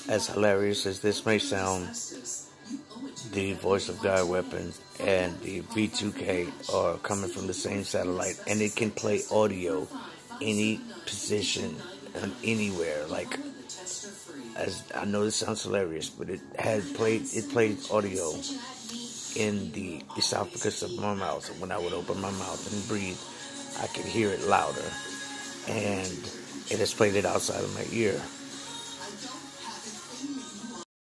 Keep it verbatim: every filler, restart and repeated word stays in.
As hilarious as this may sound, the Voice of God weapons and the V two K are coming from the same satellite, and it can play audio any position and anywhere. Like, as I know this sounds hilarious, but it had played it played audio in the esophagus of my mouth. When I would open my mouth and breathe, I could hear it louder, and it has played it outside of my ear.